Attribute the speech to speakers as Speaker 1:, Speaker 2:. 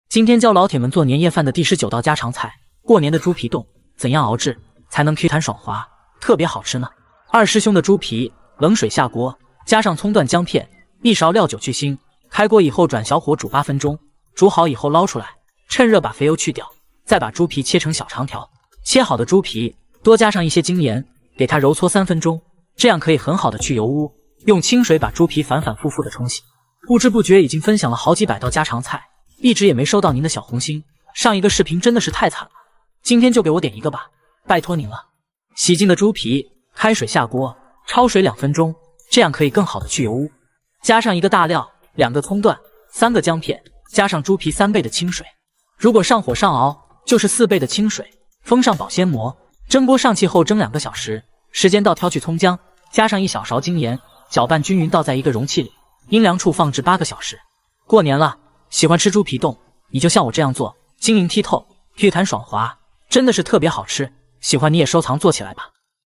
Speaker 1: 今天教老铁们做年夜饭的第19道家常菜——过年的猪皮冻，怎样熬制才能 Q 弹爽滑，特别好吃呢？二师兄的猪皮，冷水下锅，加上葱段姜片，1勺料酒去腥。开锅以后转小火煮8分钟，煮好以后捞出来，趁热把肥油去掉，再把猪皮切成小长条。切好的猪皮多加上一些精盐，给它揉搓3分钟，这样可以很好的去油污。用清水把猪皮反反复复的冲洗。不知不觉已经分享了好几百道家常菜，一直也没收到您的小红心，上一个视频真的是太惨了，今天就给我点一个吧，拜托您了。洗净的猪皮，开水下锅，焯水2分钟，这样可以更好的去油污。加上1个大料，2个葱段，3个姜片，加上猪皮3倍的清水。如果上火上熬，就是4倍的清水，封上保鲜膜。蒸锅上气后蒸2个小时，时间到挑去葱姜，加上1小勺精盐，搅拌均匀，倒在一个容器里，阴凉处放置8个小时。过年了，喜欢吃猪皮冻，你就像我这样做，晶莹剔透，Q 弹爽滑，真的是特别好吃。喜欢你也收藏做起来吧。